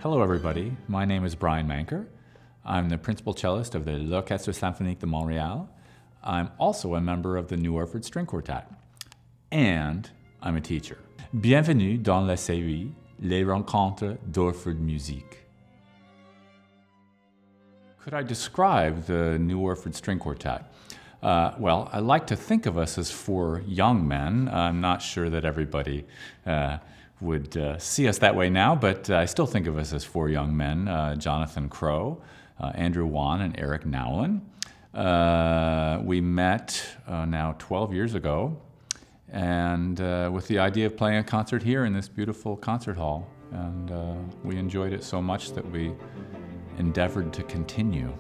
Hello everybody, my name is Brian Manker. I'm the principal cellist of the L'Orchestre Symphonique de Montréal. I'm also a member of the New Orford String Quartet. And I'm a teacher. Bienvenue dans la série Les Rencontres d'Orford Musique. Could I describe the New Orford String Quartet? Well, I like to think of us as four young men. I'm not sure that everybody would see us that way now, but I still think of us as four young men, Jonathan Crow, Andrew Wan, and Eric Nowlin. We met now 12 years ago, and with the idea of playing a concert here in this beautiful concert hall. And we enjoyed it so much that we endeavored to continue.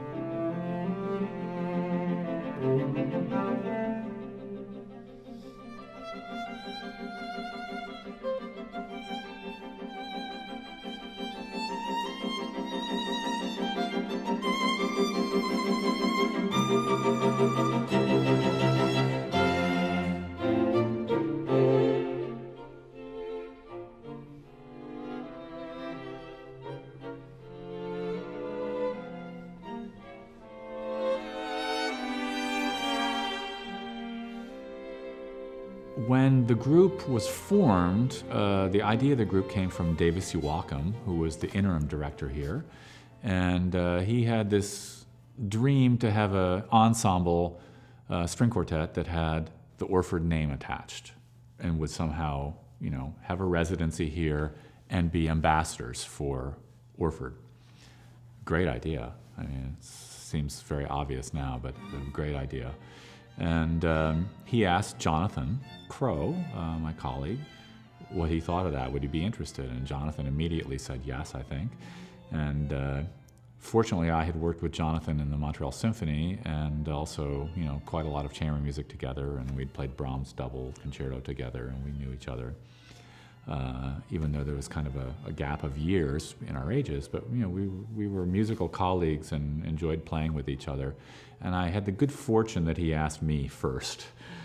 When the group was formed, the idea of the group came from Davis Uwakam, who was the interim director here. And he had this dream to have an ensemble string quartet that had the Orford name attached and would somehow, you know, have a residency here and be ambassadors for Orford. Great idea. I mean, it seems very obvious now, but a great idea. And he asked Jonathan Crow, my colleague, what he thought of that. Would he be interested? And Jonathan immediately said yes, I think. And fortunately, I had worked with Jonathan in the Montreal Symphony and also, you know, quite a lot of chamber music together. And we'd played Brahms' double concerto together, and we knew each other. Even though there was kind of a gap of years in our ages, but you know, we were musical colleagues and enjoyed playing with each other. And I had the good fortune that he asked me first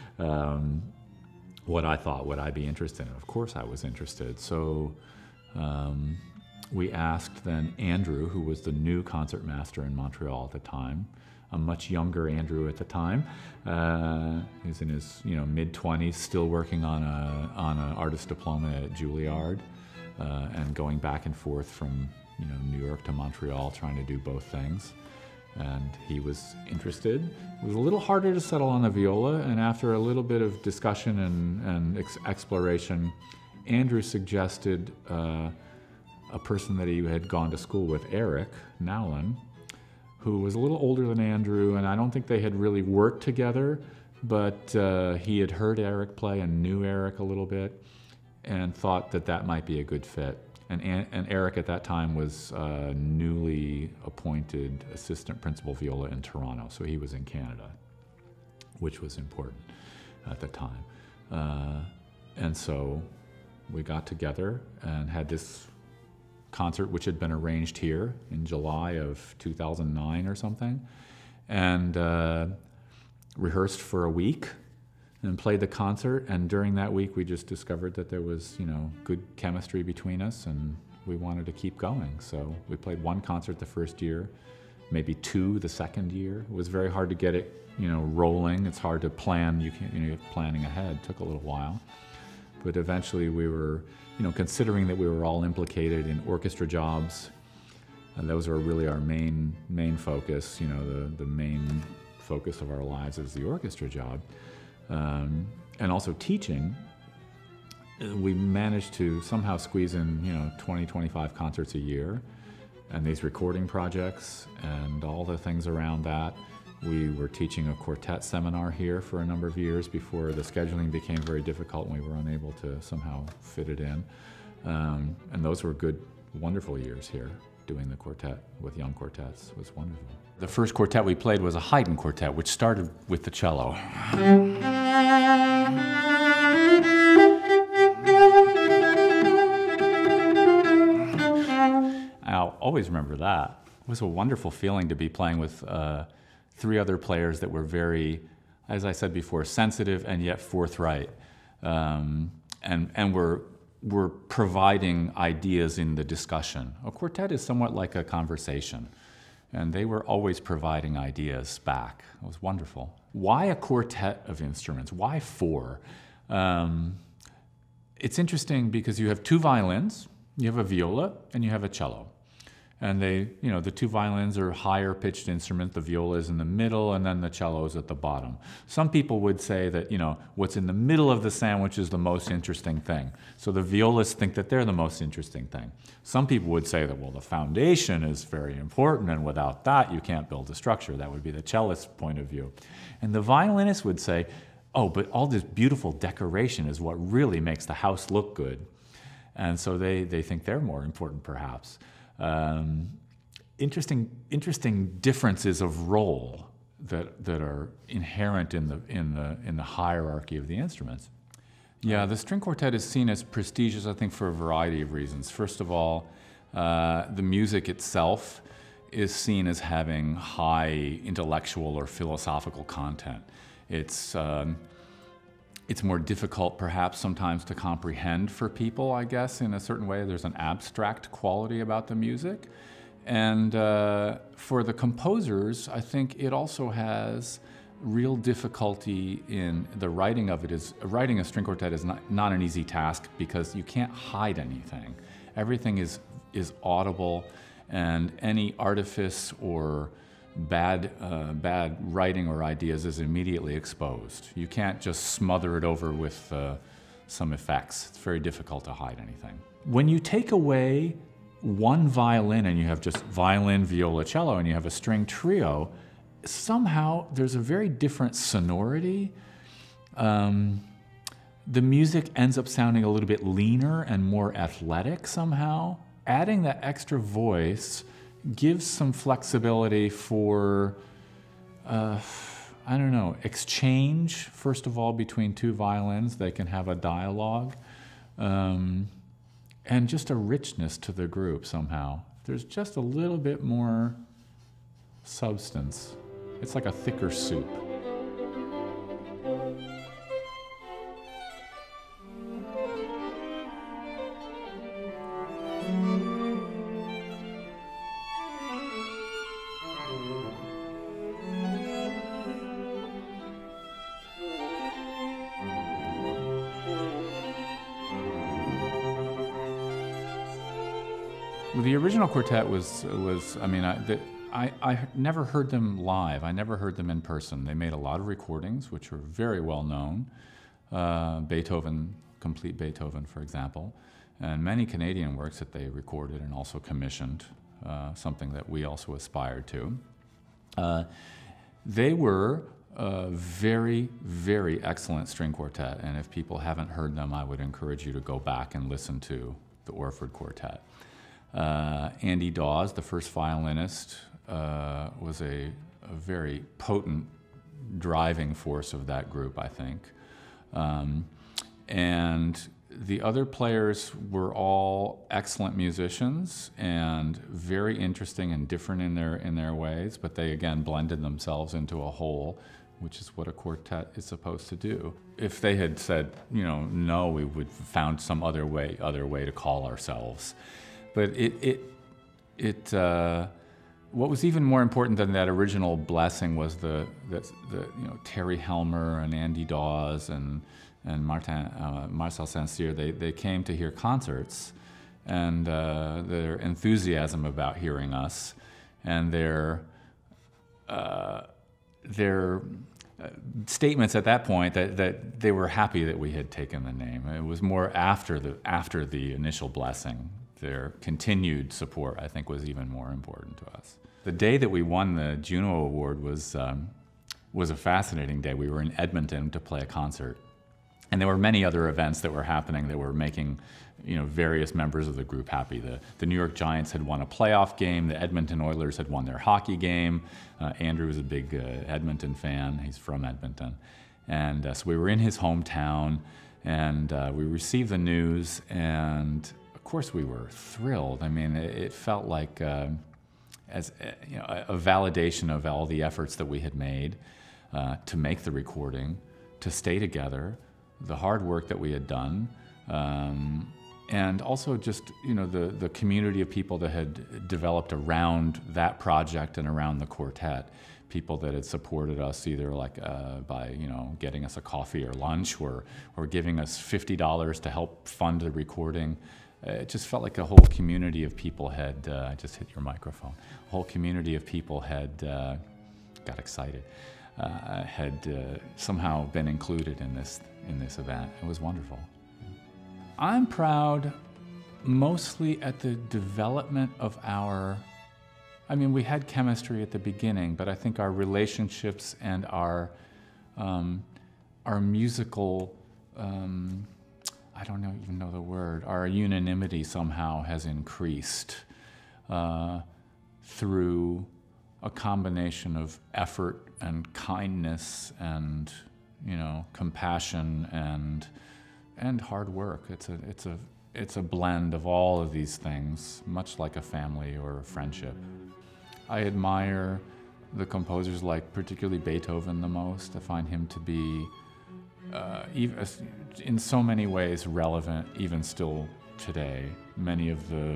what I thought, would I be interested in? Of course I was interested. So we asked then Andrew, who was the new concertmaster in Montreal at the time, a much younger Andrew at the time. He was in his mid-20s, still working on an artist diploma at Juilliard, and going back and forth from New York to Montreal, trying to do both things. And he was interested. It was a little harder to settle on the viola, and after a little bit of discussion and exploration, Andrew suggested a person that he had gone to school with, Eric Nowlin, who was a little older than Andrew, and I don't think they had really worked together, but he had heard Eric play and knew Eric a little bit and thought that that might be a good fit. And Eric at that time was newly appointed assistant principal viola in Toronto, so he was in Canada, which was important at the time. And so we got together and had this concert, which had been arranged here in July of 2009 or something, and rehearsed for a week and played the concert. And during that week, we just discovered that there was, good chemistry between us, and we wanted to keep going. So we played one concert the first year, maybe two the second year. It was very hard to get it, rolling. It's hard to plan. You're planning ahead. It took a little while. But eventually we were, considering that we were all implicated in orchestra jobs, and those are really our main focus, the main focus of our lives is the orchestra job, and also teaching, we managed to somehow squeeze in, 20, 25 concerts a year, and these recording projects and all the things around that. We were teaching a quartet seminar here for a number of years before the scheduling became very difficult and we were unable to somehow fit it in. And those were good, wonderful years here. Doing the quartet with young quartets was wonderful. The first quartet we played was a Haydn quartet, which started with the cello. I'll always remember that. It was a wonderful feeling to be playing with three other players that were very, as I said before, sensitive and yet forthright, and were were providing ideas in the discussion. A quartet is somewhat like a conversation, and they were always providing ideas back. It was wonderful. Why a quartet of instruments? Why four? It's interesting because you have two violins, you have a viola, and you have a cello. And they, the two violins are higher pitched instruments, the viola is in the middle, and then the cello is at the bottom. Some people would say that, what's in the middle of the sandwich is the most interesting thing. So the violists think that they're the most interesting thing. Some people would say that, well, the foundation is very important, and without that, you can't build a structure. That would be the cellist's point of view. And the violinist would say, oh, but all this beautiful decoration is what really makes the house look good. And so they think they're more important, perhaps. Interesting differences of role that are inherent in the hierarchy of the instruments. Yeah, the string quartet is seen as prestigious, I think, for a variety of reasons. First of all, the music itself is seen as having high intellectual or philosophical content. It's more difficult, perhaps, sometimes to comprehend for people, I guess, in a certain way. There's an abstract quality about the music. And for the composers, I think it also has real difficulty in the writing of it. Writing a string quartet is not an easy task because you can't hide anything. Everything is audible, and any artifice or bad writing or ideas is immediately exposed. You can't just smother it over with some effects. It's very difficult to hide anything. When you take away one violin and you have just violin, viola, cello, and you have a string trio, somehow there's a very different sonority. The music ends up sounding a little bit leaner and more athletic somehow. Adding that extra voice gives some flexibility for, exchange, first of all, between two violins. They can have a dialogue, and just a richness to the group somehow. There's just a little bit more substance. It's like a thicker soup. The original quartet I never heard them live. I never heard them in person. They made a lot of recordings, which were very well known. Beethoven, Complete Beethoven, for example, and many Canadian works that they recorded and also commissioned, something that we also aspired to. They were a very, very excellent string quartet, and if people haven't heard them, I would encourage you to go back and listen to the Orford Quartet. Andy Dawes, the first violinist, was a very potent driving force of that group, I think. And the other players were all excellent musicians and very interesting and different in their ways, but they again blended themselves into a whole, which is what a quartet is supposed to do. If they had said, no, we would have found some other way to call ourselves. But what was even more important than that original blessing was the Terry Helmer and Andy Dawes and Marcel Saint-Cyr. They came to hear concerts, and their enthusiasm about hearing us, and their statements at that point that they were happy that we had taken the name. It was more after the initial blessing. Their continued support, I think, was even more important to us. The day that we won the Juno Award was a fascinating day. We were in Edmonton to play a concert, and there were many other events that were happening that were making various members of the group happy. The New York Giants had won a playoff game. The Edmonton Oilers had won their hockey game. Andrew was a big Edmonton fan. He's from Edmonton. And so we were in his hometown, and we received the news, and of course we were thrilled. I mean, it felt like a validation of all the efforts that we had made to make the recording, to stay together, the hard work that we had done. and also just, you know, the community of people that had developed around that project and around the quartet. People that had supported us either like by, you know, getting us a coffee or lunch, or giving us $50 to help fund the recording. It just felt like a whole community of people had, I just hit your microphone, a whole community of people had, got excited, had somehow been included in this event. It was wonderful. I'm proud mostly at the development of our, I mean, we had chemistry at the beginning, but I think our relationships and our musical, I don't even know the word, our unanimity somehow has increased through a combination of effort and kindness and, you know, compassion and hard work. It's a blend of all of these things, much like a family or a friendship. I admire the composers like particularly Beethoven the most. I find him to be even in so many ways relevant even still today. Many of the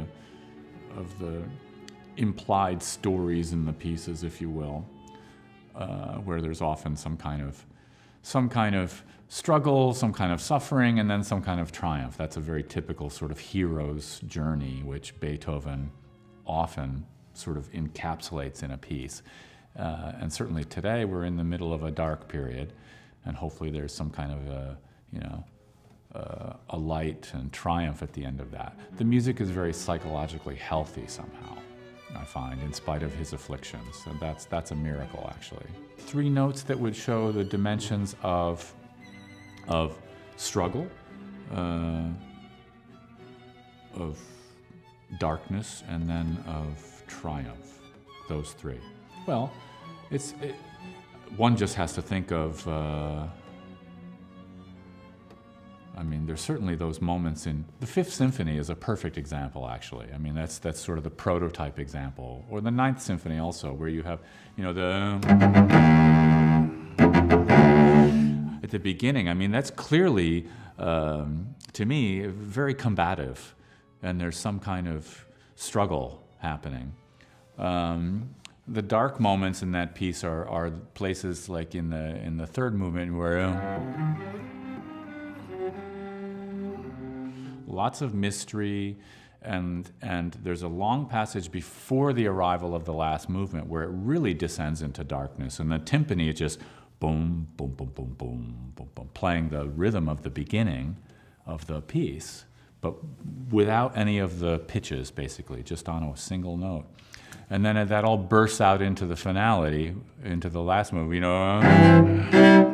implied stories in the pieces, if you will, where there's often some kind of struggle, some kind of suffering, and then some kind of triumph. That's a very typical sort of hero's journey, which Beethoven often sort of encapsulates in a piece. And certainly today we're in the middle of a dark period, and hopefully there's some kind of a, you know, a light and triumph at the end of that. The music is very psychologically healthy somehow, I find, in spite of his afflictions, and that's a miracle, actually. 3 notes that would show the dimensions of struggle, of darkness, and then of triumph. Those 3. Well, one just has to think of. I mean, there's certainly those moments in the Fifth Symphony is a perfect example, actually. I mean, that's sort of the prototype example, or the Ninth Symphony also, where you have, you know, at the beginning. I mean, that's clearly, to me, very combative, and there's some kind of struggle happening. The dark moments in that piece are places like in the third movement where. Lots of mystery, and there's a long passage before the arrival of the last movement where it really descends into darkness, and the timpani is just boom, boom, boom, boom, boom, boom, boom, playing the rhythm of the beginning of the piece, but without any of the pitches, basically, just on a single note. And then that all bursts out into the finality, into the last move, you know.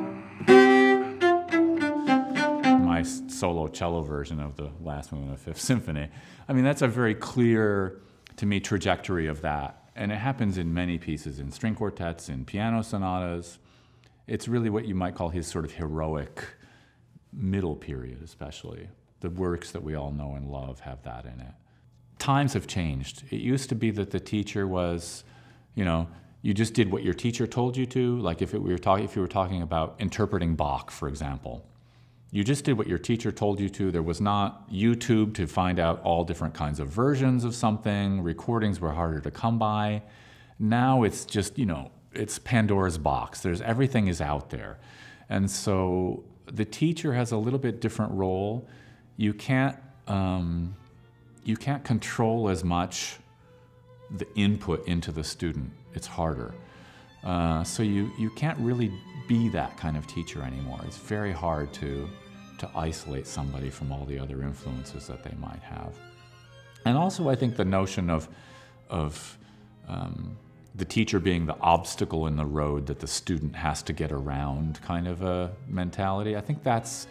Solo cello version of the last movement of Fifth Symphony. I mean, that's a very clear, to me, trajectory of that. And it happens in many pieces, in string quartets, in piano sonatas. It's really what you might call his sort of heroic middle period, especially. The works that we all know and love have that in it. Times have changed. It used to be that the teacher was, you know, you just did what your teacher told you to. Like if you were talking about interpreting Bach, for example. You just did what your teacher told you to. There was not YouTube to find out all different kinds of versions of something. Recordings were harder to come by. Now it's just, you know, it's Pandora's box. Everything is out there. And so the teacher has a little bit different role. You can't control as much the input into the student. It's harder. So you can't really be that kind of teacher anymore. It's very hard to isolate somebody from all the other influences that they might have. And also I think the notion of the teacher being the obstacle in the road that the student has to get around kind of a mentality, I think that's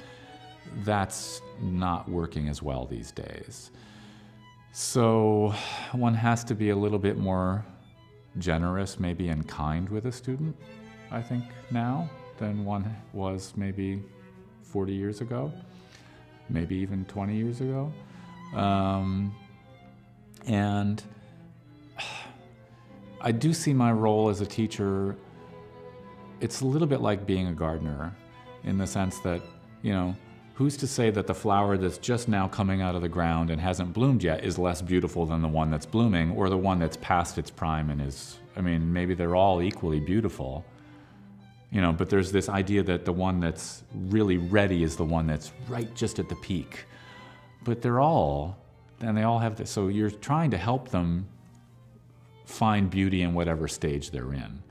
not working as well these days. So one has to be a little bit more generous maybe and kind with a student, I think, now than one was maybe 40 years ago, maybe even 20 years ago. And I do see my role as a teacher, it's a little bit like being a gardener in the sense that, you know, who's to say that the flower that's just now coming out of the ground and hasn't bloomed yet is less beautiful than the one that's blooming, or the one that's past its prime and is, I mean, maybe they're all equally beautiful. You know, but there's this idea that the one that's really ready is the one that's right just at the peak. But they're all, and they all have this, so you're trying to help them find beauty in whatever stage they're in.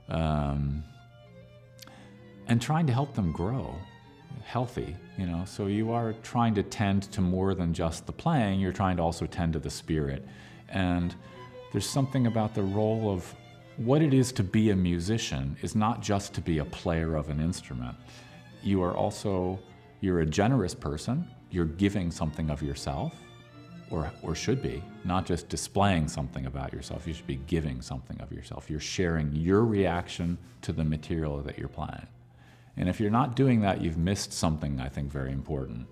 And trying to help them grow healthy, you know. So you are trying to tend to more than just the playing, you're trying to also tend to the spirit. And there's something about the role of what it is to be a musician is not just to be a player of an instrument. You are also, you're a generous person, you're giving something of yourself, or should be, not just displaying something about yourself, you should be giving something of yourself. You're sharing your reaction to the material that you're playing. And if you're not doing that, you've missed something, I think, very important.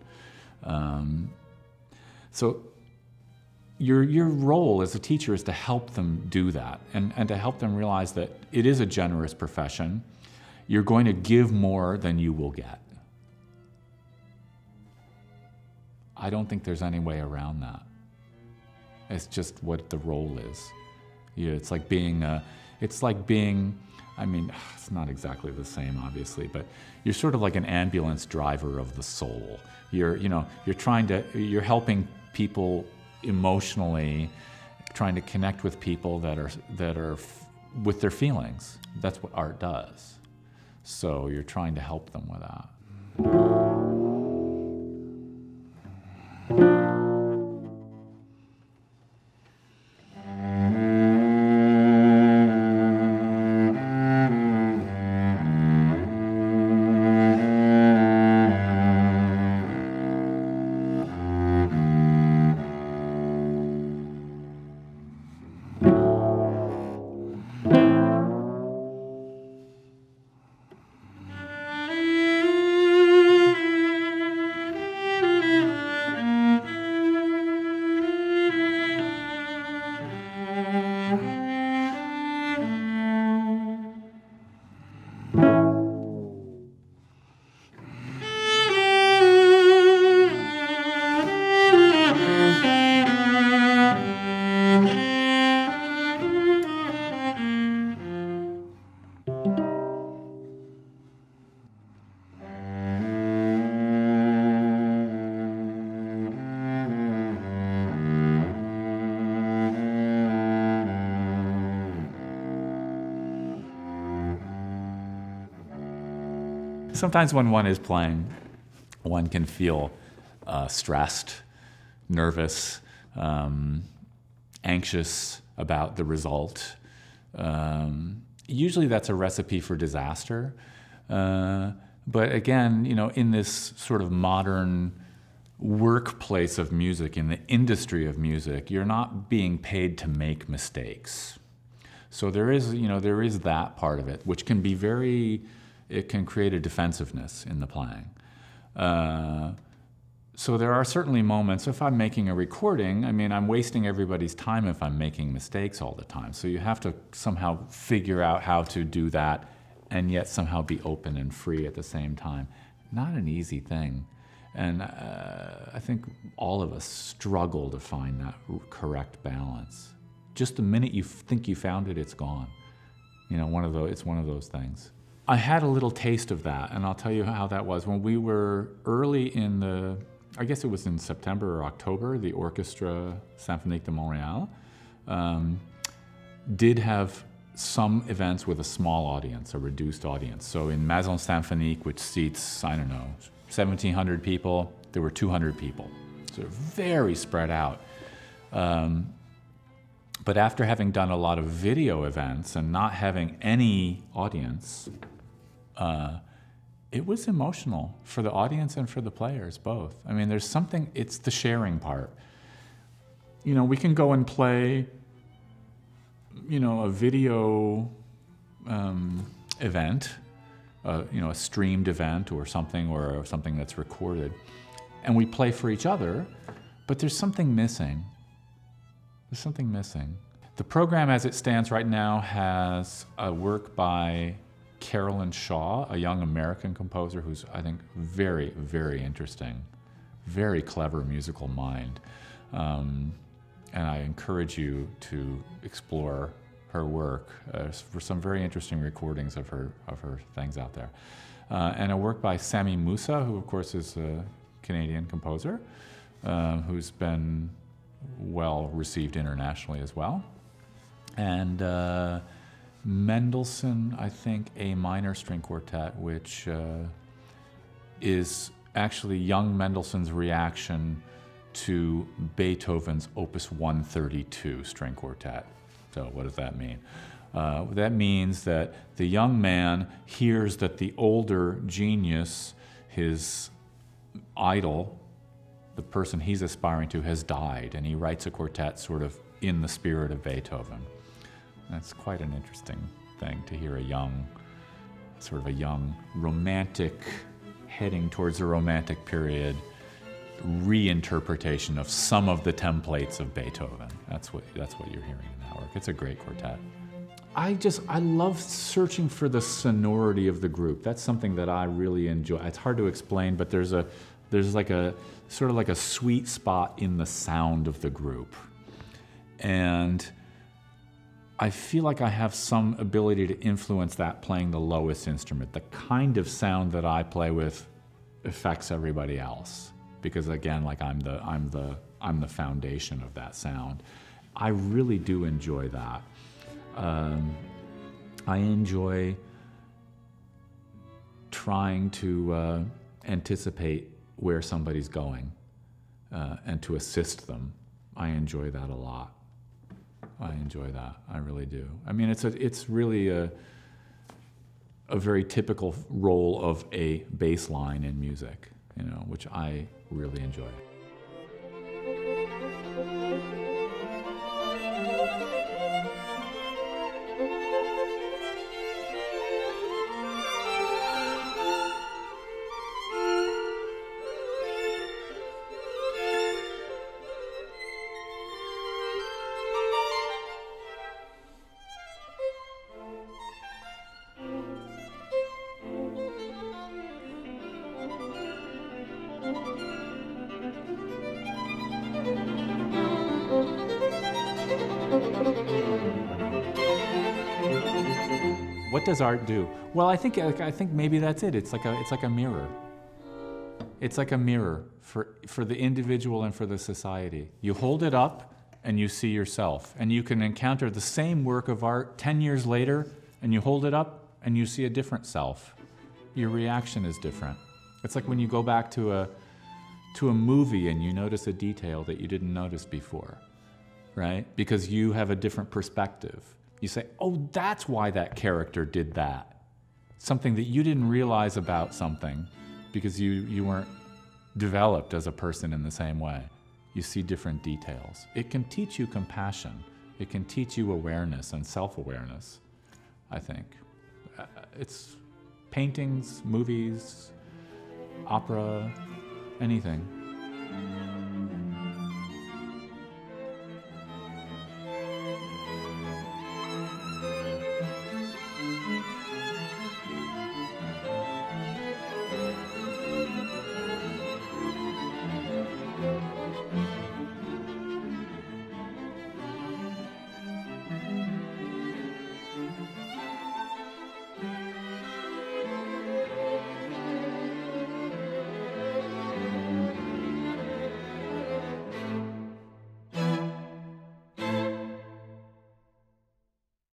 So your role as a teacher is to help them do that, and to help them realize that it is a generous profession. You're going to give more than you will get. I don't think there's any way around that. It's just what the role is. Yeah, it's like being, I mean, it's not exactly the same, obviously, but you're sort of like an ambulance driver of the soul. You're helping people emotionally, trying to connect with people that are with their feelings. That's what art does. So you're trying to help them with that. Sometimes when one is playing, one can feel stressed, nervous, anxious about the result. Usually that's a recipe for disaster. But again, you know, in this sort of modern workplace of music, in the industry of music, you're not being paid to make mistakes. So there is, you know, there is that part of it, which can be very, it can create a defensiveness in the playing. So there are certainly moments, if I'm making a recording, I mean, I'm wasting everybody's time if I'm making mistakes all the time. So you have to somehow figure out how to do that and yet somehow be open and free at the same time. Not an easy thing. And I think all of us struggle to find that correct balance. Just the minute you think you found it, it's gone. You know, it's one of those things. I had a little taste of that, and I'll tell you how that was. When we were early in the, I guess it was in September or October, the Orchestre Symphonique de Montréal did have some events with a small audience, a reduced audience. So in Maison Symphonique, which seats, I don't know, 1,700 people, there were 200 people. So very spread out. But after having done a lot of video events and not having any audience, it was emotional for the audience and for the players, both. I mean, there's something, it's the sharing part. You know, we can go and play, you know, a video event, you know, a streamed event or something that's recorded, and we play for each other, but there's something missing. There's something missing. The program as it stands right now has a work by Carolyn Shaw, a young American composer who's, I think, very, very interesting, very clever musical mind. And I encourage you to explore her work. For some very interesting recordings of her things out there. And a work by Sami Musa, who of course is a Canadian composer, who's been well received internationally as well. And Mendelssohn, I think, A minor string quartet, which is actually young Mendelssohn's reaction to Beethoven's Opus 132 string quartet. So what does that mean? That means that the young man hears that the older genius, his idol, the person he's aspiring to, has died, and he writes a quartet sort of in the spirit of Beethoven. That's quite an interesting thing to hear sort of a young romantic, heading towards the romantic period, reinterpretation of some of the templates of Beethoven. That's what you're hearing in that work. It's a great quartet. I love searching for the sonority of the group. That's something that I really enjoy. It's hard to explain, but there's like a sort of like a sweet spot in the sound of the group. And I feel like I have some ability to influence that playing the lowest instrument. The kind of sound that I play with affects everybody else, because again, like I'm the foundation of that sound. I really do enjoy that. I enjoy trying to anticipate where somebody's going and to assist them. I enjoy that a lot. I enjoy that. I really do. I mean, it's really a very typical role of a bass line in music, you know, which I really enjoy. What does art do? Well, I think maybe that's it. It's like a mirror. It's like a mirror for the individual and for the society. You hold it up and you see yourself, and you can encounter the same work of art 10 years later, and you hold it up and you see a different self. Your reaction is different. It's like when you go back to a movie and you notice a detail that you didn't notice before, right? Because you have a different perspective. You say, oh, that's why that character did that. Something that you didn't realize about something because you weren't developed as a person in the same way. You see different details. It can teach you compassion. It can teach you awareness and self-awareness, I think. It's paintings, movies, opera, anything.